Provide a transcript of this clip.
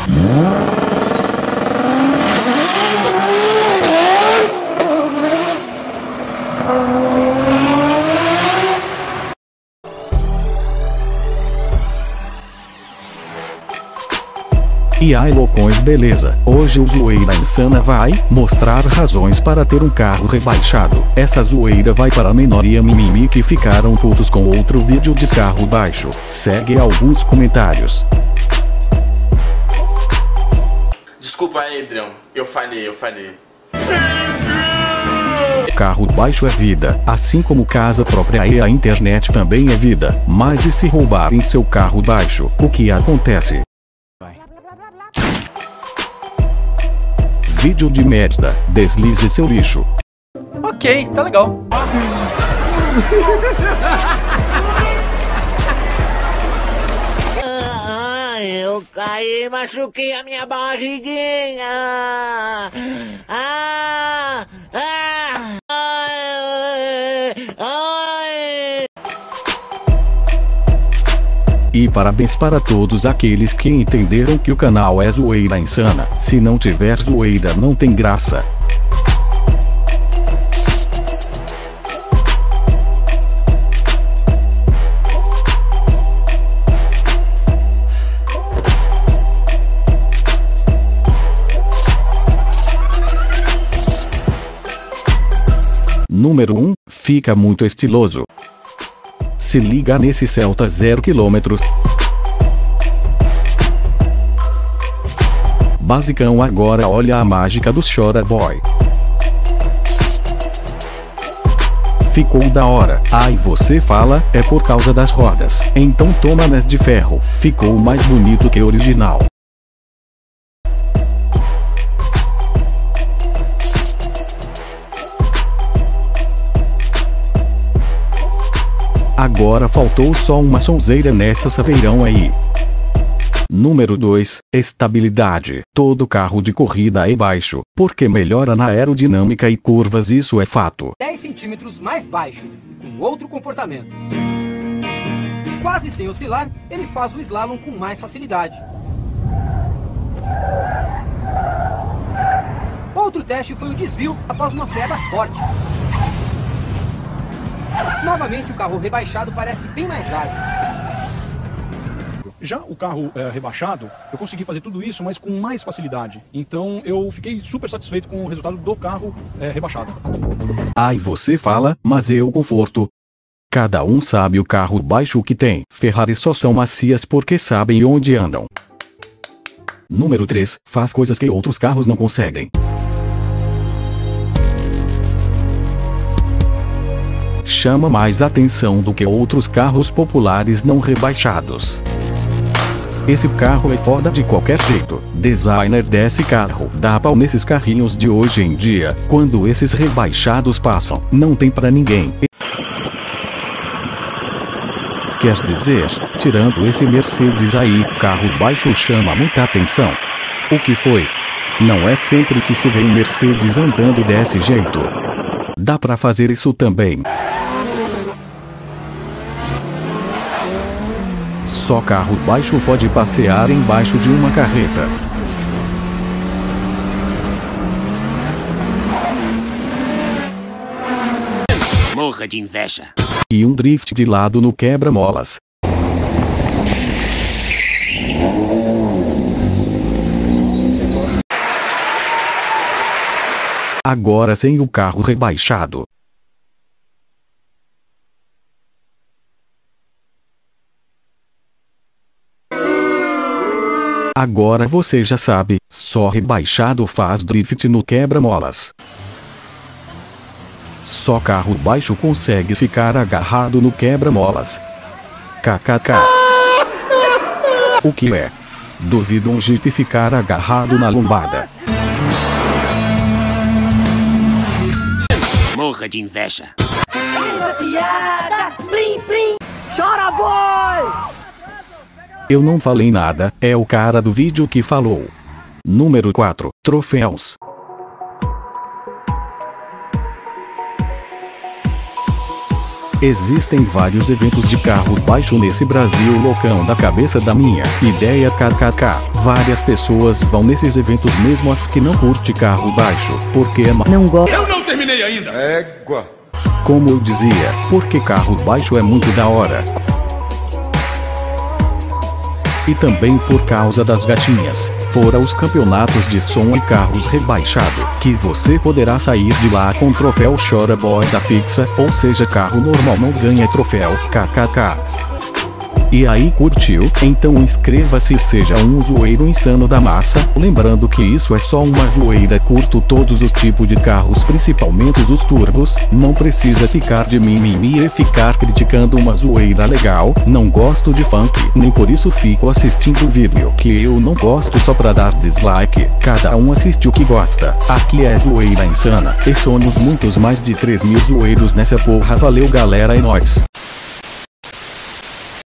E aí, loucões, beleza? Hoje o Zoeira Insana vai mostrar razões para ter um carro rebaixado. Essa zoeira vai para a minoria mimimi que ficaram putos com outro vídeo de carro baixo. Segue alguns comentários. Desculpa aí, Adrião. Eu falhei. Carro baixo é vida, assim como casa própria e a internet também é vida. Mas e se roubarem seu carro baixo, o que acontece? Vídeo de merda, deslize seu lixo. Ok, tá legal. Eu caí e machuquei a minha barriguinha. E parabéns para todos aqueles que entenderam que o canal é Zoeira Insana. Se não tiver zoeira não tem graça. Número 1, fica muito estiloso. Se liga nesse Celta 0 km. Basicão, agora olha a mágica do Chora Boy. Ficou da hora. Aí você fala, é por causa das rodas. Então toma nas de ferro. Ficou mais bonito que original. Agora faltou só uma sonzeira nessa saveirão aí. Número 2, estabilidade. Todo carro de corrida é baixo, porque melhora na aerodinâmica e curvas, isso é fato. 10 centímetros mais baixo, com outro comportamento. Quase sem oscilar, ele faz o slalom com mais facilidade. Outro teste foi o desvio após uma freada forte. Novamente o carro rebaixado parece bem mais ágil. Já o carro rebaixado, eu consegui fazer tudo isso, mas com mais facilidade. Então eu fiquei super satisfeito com o resultado do carro rebaixado. Aí você fala, mas eu conforto. Cada um sabe o carro baixo que tem. Ferrari só são macias porque sabem onde andam. Número 3, faz coisas que outros carros não conseguem. Chama mais atenção do que outros carros populares não rebaixados. Esse carro é foda de qualquer jeito. Designer desse carro. Dá pau nesses carrinhos de hoje em dia. Quando esses rebaixados passam, não tem pra ninguém. Quer dizer, tirando esse Mercedes aí, carro baixo chama muita atenção. O que foi? Não é sempre que se vê um Mercedes andando desse jeito. Dá pra fazer isso também. Só carro baixo pode passear embaixo de uma carreta. Morra de inveja. E um drift de lado no quebra-molas. Agora sem o carro rebaixado. Agora você já sabe, só rebaixado faz drift no quebra-molas. Só carro baixo consegue ficar agarrado no quebra-molas. KKK. O que é? Duvido um Jeep ficar agarrado na lombada. Morra de inveja. Chora, boy! Eu não falei nada, é o cara do vídeo que falou. Número 4, troféus. Existem vários eventos de carro baixo nesse Brasil loucão da cabeça da minha ideia kkk. Várias pessoas vão nesses eventos mesmo as que não curte carro baixo, porque é Não gosto. Eu não terminei ainda. Égua. como eu dizia, porque carro baixo é muito da hora. E também por causa das gatinhas, fora os campeonatos de som e carros rebaixado, que você poderá sair de lá com troféu chora boy da fixa, ou seja carro normal não ganha troféu, kkk. E aí, curtiu? Então inscreva-se e seja um zoeiro insano da massa. Lembrando que isso é só uma zoeira, curto todos os tipos de carros, principalmente os turbos. Não precisa ficar de mimimi e ficar criticando uma zoeira legal. Não gosto de funk, nem por isso fico assistindo o vídeo que eu não gosto só pra dar dislike. Cada um assiste o que gosta. Aqui é zoeira insana, e somos muitos mais de 3.000 zoeiros nessa porra. Valeu galera, é nóis.